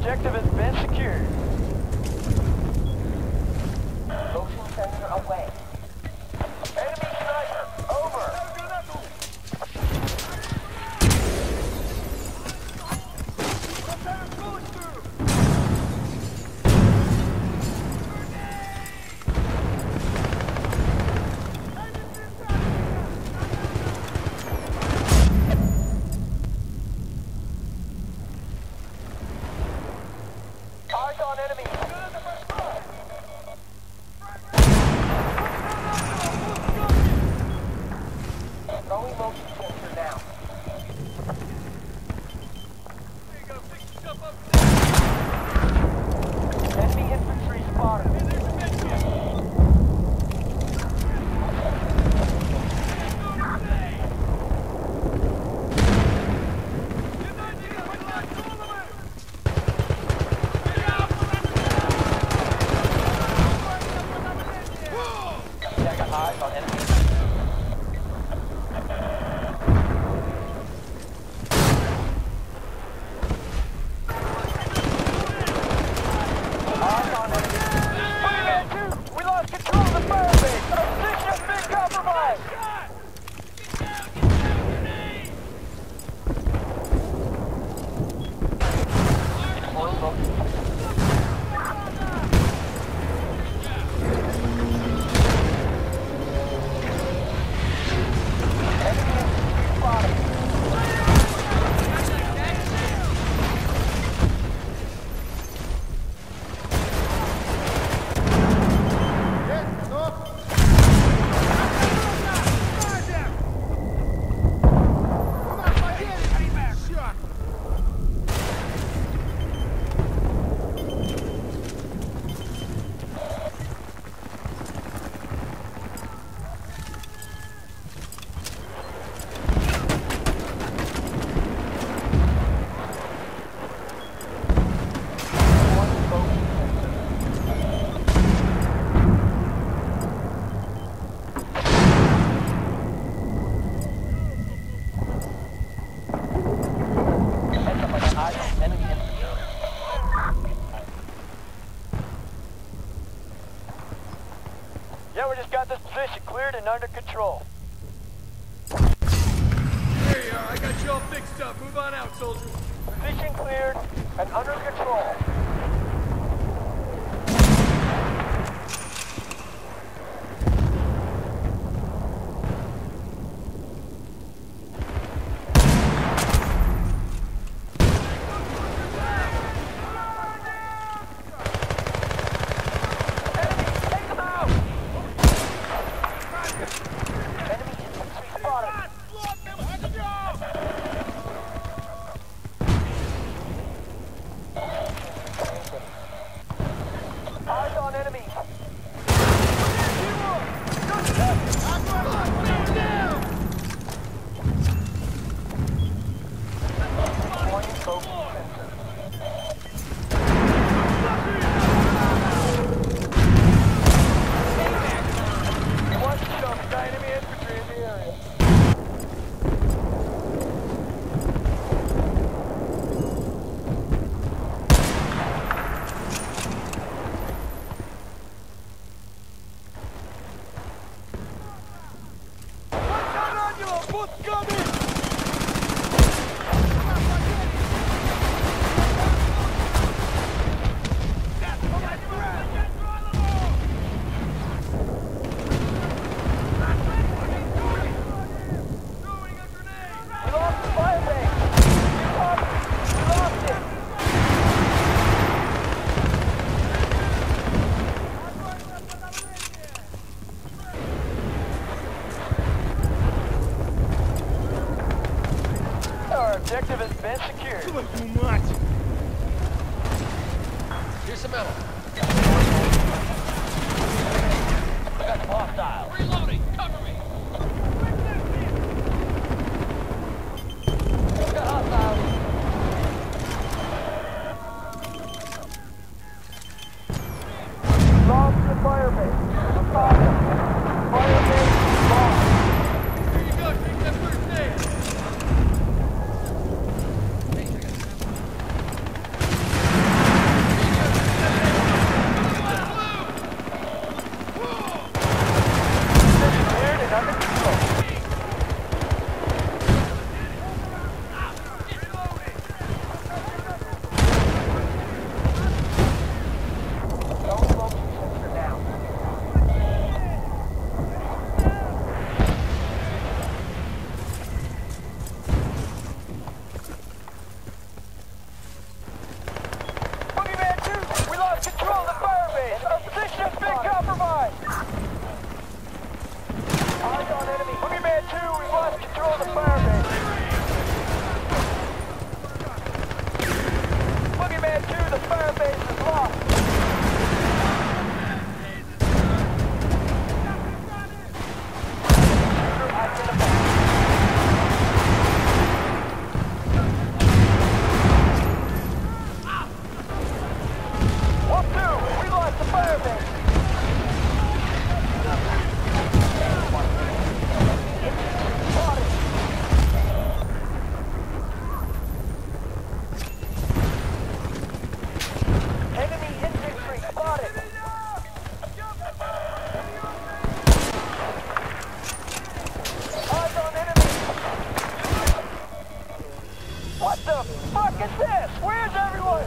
Objective has been secured. Motion sensor away. Enemy sniper, over. Eyes on enemy. Throwing motion sensor now. Enemy infantry spotted. Eyes on enemy. Eyes on enemy. Wingman 2, we lost control of the fire base. Our position has been compromised. Deploying motion. Enemy infantry spotted. Yeah, we just got this position cleared and under control. There you are. I got you all fixed up. Move on out, soldiers. Position cleared and under control. Eyes on enemy. Deploying focus sensor. One shot, enemy infantry in the area. We lost the fire base. We lost it. Our objective has been secured. Here's some ammo. I got hostile. Reloading. Cover me. I got hostile. Lost the fire base. Fire base lost. Here you go. Take that first aid. What the fuck is this? Where's everyone?